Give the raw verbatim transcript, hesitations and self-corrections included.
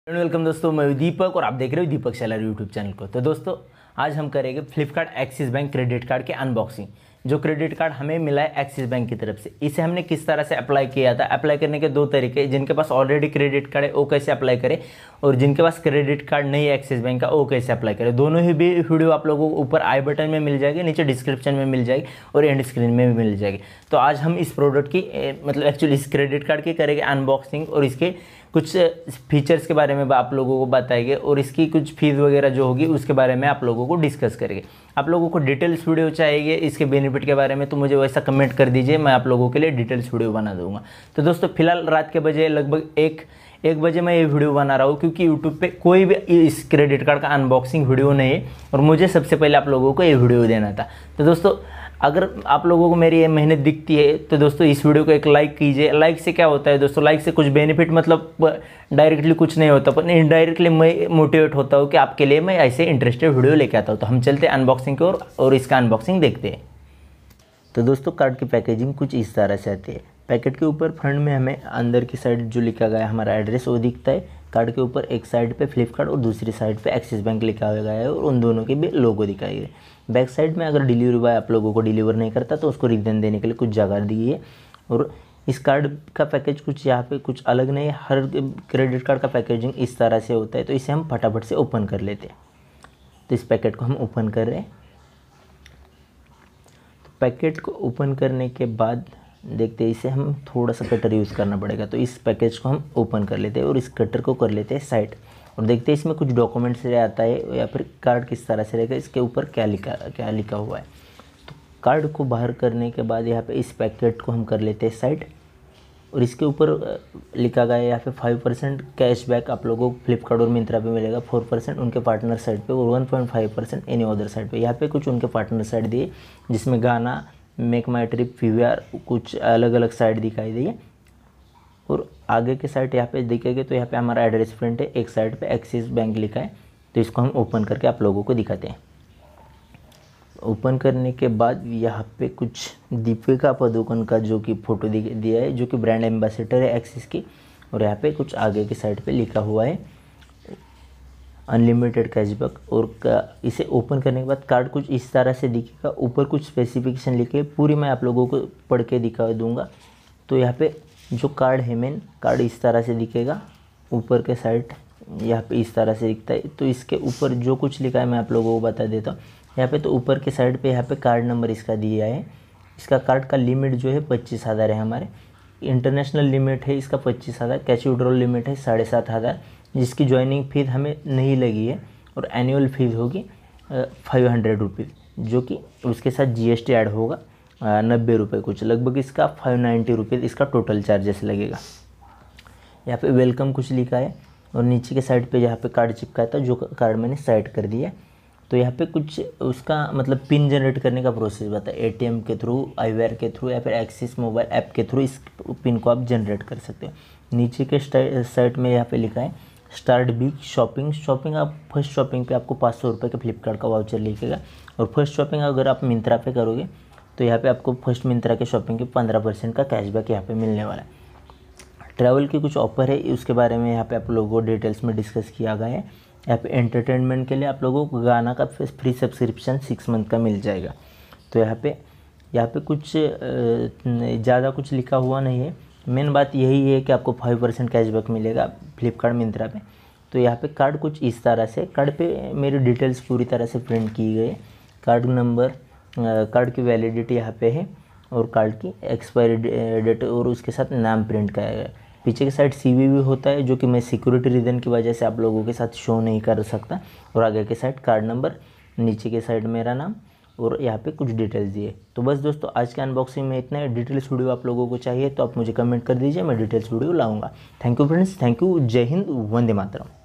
Welcome दोस्तों, मैं दीपक और आप देख रहे हो दीपक सेलर यूट्यूब चैनल को। तो दोस्तों आज हम करेंगे Flipkart Axis bank credit card के अनबॉक्सिंग। जो क्रेडिट कार्ड हमें मिला है एक्सिस बैंक की तरफ से, इसे हमने किस तरह से अप्लाई किया था। अप्लाई करने के दो तरीके, जिनके पास ऑलरेडी क्रेडिट कार्ड है वो कैसे अप्लाई करें, और जिनके पास क्रेडिट कार्ड नहीं है एक्सिस बैंक का वो कैसे अप्लाई करें। दोनों ही भी वीडियो आप लोगों को ऊपर आई बटन में मिल जाएगी, नीचे डिस्क्रिप्शन में मिल जाएगी और एंड स्क्रीन में भी मिल जाएगी। तो आज हम इस प्रोडक्ट की मतलब एक्चुअली इस क्रेडिट कार्ड की करेंगे अनबॉक्सिंग और इसके कुछ फीचर्स के बारे में आप लोगों को बताएंगे और इसकी कुछ फीस वगैरह जो होगी उसके बारे में आप लोगों को डिस्कस करेंगे। आप लोगों को डिटेल्स वीडियो चाहिए इसके बेनिफिट के बारे में तो मुझे वैसा कमेंट कर दीजिए, मैं आप लोगों के लिए डिटेल्स वीडियो बना दूंगा। तो दोस्तों फिलहाल रात के बजे लगभग एक एक बजे मैं ये वीडियो बना रहा हूँ, क्योंकि यूट्यूब पे कोई भी इस क्रेडिट कार्ड का अनबॉक्सिंग वीडियो नहीं है और मुझे सबसे पहले आप लोगों को ये वीडियो देना था। तो दोस्तों अगर आप लोगों को मेरी ये मेहनत दिखती है तो दोस्तों इस वीडियो को एक लाइक कीजिए। लाइक से क्या होता है दोस्तों, लाइक से कुछ बेनिफिट मतलब डायरेक्टली कुछ नहीं होता, पर इनडायरेक्टली मैं मोटिवेट होता हूँ कि आपके लिए मैं ऐसे इंटरेस्टेड वीडियो लेके आता हूँ। तो हम चलते हैं अनबॉक्सिंग की ओर और, और इसका अनबॉक्सिंग देखते हैं। तो दोस्तों कार्ड की पैकेजिंग कुछ इस तरह से आती है। पैकेट के ऊपर फ्रंट में हमें अंदर की साइड जो लिखा गया है हमारा एड्रेस वो दिखता है। कार्ड के ऊपर एक साइड पे फ्लिपकार्ट और दूसरी साइड पे एक्सिस बैंक लिखा गया है और उन दोनों के भी लोगो दिखाए गए। बैक साइड में अगर डिलीवरी बॉय आप लोगों को डिलीवर नहीं करता तो उसको रीजन देने के लिए कुछ जगह दी है। और इस कार्ड का पैकेज कुछ यहाँ पे कुछ अलग नहीं है, हर क्रेडिट कार्ड का पैकेजिंग इस तरह से होता है। तो इसे हम फटाफट से ओपन कर लेते हैं। तो इस पैकेट को हम ओपन कर रहे हैं। तो पैकेट को ओपन करने के बाद देखते हैं, इसे हम थोड़ा सा कटर यूज़ करना पड़ेगा। तो इस पैकेज को हम ओपन कर लेते हैं और इस कटर को कर लेते हैं साइड और देखते हैं इसमें कुछ डॉक्यूमेंट्स आता है या फिर कार्ड किस तरह से रहेगा, इसके ऊपर क्या लिखा क्या लिखा हुआ है। तो कार्ड को बाहर करने के बाद यहाँ पे इस पैकेट को हम कर लेते हैं साइड और इसके ऊपर लिखा गया है यहाँ पे फाइव परसेंट कैशबैक आप लोगों को फ्लिपकार्ट और मिंत्रा पे मिलेगा, फोर परसेंट उनके पार्टनर साइड पे और one point five percent any other side पे। यहाँ पे कुछ उनके पार्टनर साइड दिए जिसमें गाना, मेक माई ट्रिप, पीवीआर, कुछ अलग अलग साइड दिखाई दी है। और आगे के साइड यहाँ पे दिखेगा तो यहाँ पे हमारा एड्रेस प्रिंट है, एक साइड पे एक्सिस बैंक लिखा है। तो इसको हम ओपन करके आप लोगों को दिखाते हैं। ओपन करने के बाद यहाँ पे कुछ दीपिका पादुकोण का जो कि फ़ोटो दिया है, जो कि ब्रांड एम्बेसडर है एक्सिस की। और यहाँ पे कुछ आगे की साइड पे लिखा हुआ है अनलिमिटेड कैशबैक। और इसे ओपन करने के बाद कार्ड कुछ इस तरह से दिखेगा, ऊपर कुछ स्पेसिफिकेशन लिखे, पूरी मैं आप लोगों को पढ़ के दिखा दूंगा। तो यहाँ पे जो कार्ड है मेन कार्ड इस तरह से दिखेगा, ऊपर के साइड यहाँ पे इस तरह से दिखता है। तो इसके ऊपर जो कुछ लिखा है मैं आप लोगों को बता देता हूँ। यहाँ पे तो ऊपर के साइड पे यहाँ पे कार्ड नंबर इसका दिया है। इसका कार्ड का लिमिट जो है पच्चीस हज़ार है, हमारे इंटरनेशनल लिमिट है इसका पच्चीस हज़ार, कैश विड्रॉल लिमिट है साढ़े सात हज़ार, जिसकी ज्वाइनिंग फीस हमें नहीं लगी है और एनुअल फीस होगी फाइव हंड्रेड रुपीज़, जो कि उसके साथ जीएसटी ऐड होगा नब्बे रुपये कुछ, लगभग इसका फाइव नाइन्टी रुपीज़ इसका टोटल चार्जेस लगेगा। यहाँ पे वेलकम कुछ लिखा है और नीचे के साइड पे यहाँ पे कार्ड चिपका था, जो कार्ड मैंने साइड कर दिया। तो यहाँ पे कुछ उसका मतलब पिन जनरेट करने का प्रोसेस बताया, एटीएम के थ्रू, आईवेयर के थ्रू या फिर एक्सिस मोबाइल ऐप के थ्रू इस पिन को आप जनरेट कर सकते हो। नीचे के साइड में यहाँ पे लिखा है स्टार्ट बिग शॉपिंग। शॉपिंग आप फर्स्ट शॉपिंग पे आपको पाँच सौ रुपये का फ्लिपकार्ट का वाउचर लिखेगा और फर्स्ट शॉपिंग अगर आप मिंत्रा पे करोगे तो यहाँ पे आपको फर्स्ट मिंत्रा के शॉपिंग के पंद्रह परसेंट का कैशबैक यहाँ पे मिलने वाला है। ट्रैवल की कुछ ऑफर है, उसके बारे में यहाँ पे आप लोगों को डिटेल्स में डिस्कस किया गया है। यहाँ पे एंटरटेनमेंट के लिए आप लोगों को गाना का फ्री सब्सक्रिप्शन सिक्स मंथ का मिल जाएगा। तो यहाँ पे यहाँ पे कुछ ज़्यादा कुछ लिखा हुआ नहीं है, मेन बात यही है कि आपको फाइव परसेंट कैशबैक मिलेगा फ्लिपकार्ट मिंत्रा पे। तो यहाँ पे कार्ड कुछ इस तरह से, कार्ड पे मेरी डिटेल्स पूरी तरह से प्रिंट की गई है। कार्ड नंबर, कार्ड की वैलिडिटी यहाँ पे है और कार्ड की एक्सपायरी डेट और उसके साथ नाम प्रिंट किया गया है। पीछे के साइड सीवीवी होता है, जो कि मैं सिक्योरिटी रीज़न की वजह से आप लोगों के साथ शो नहीं कर सकता। और आगे के साइड कार्ड नंबर, नीचे के साइड मेरा नाम और यहाँ पे कुछ डिटेल्स दिए। तो बस दोस्तों आज के अनबॉक्सिंग में इतना है। डिटेल्स वीडियो आप लोगों को चाहिए तो आप मुझे कमेंट कर दीजिए, मैं डिटेल्स वीडियो लाऊंगा। Thank you friends, thank you, जय हिंद, वंदे मातरम।